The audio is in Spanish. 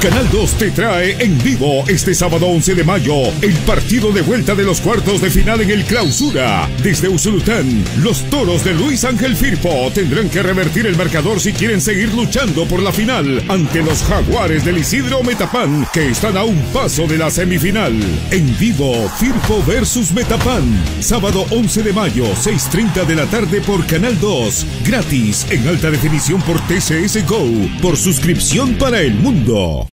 Canal 2 te trae en vivo este sábado 11 de mayo el partido de vuelta de los cuartos de final en el Clausura. Desde Usulután, los Toros de Luis Ángel Firpo tendrán que revertir el marcador si quieren seguir luchando por la final ante los Jaguares del Isidro Metapán, que están a un paso de la semifinal. En vivo, Firpo versus Metapán. Sábado 11 de mayo, 6:30 de la tarde por Canal 2. Gratis, en alta definición por TCS Go. Por suscripción para el mundo.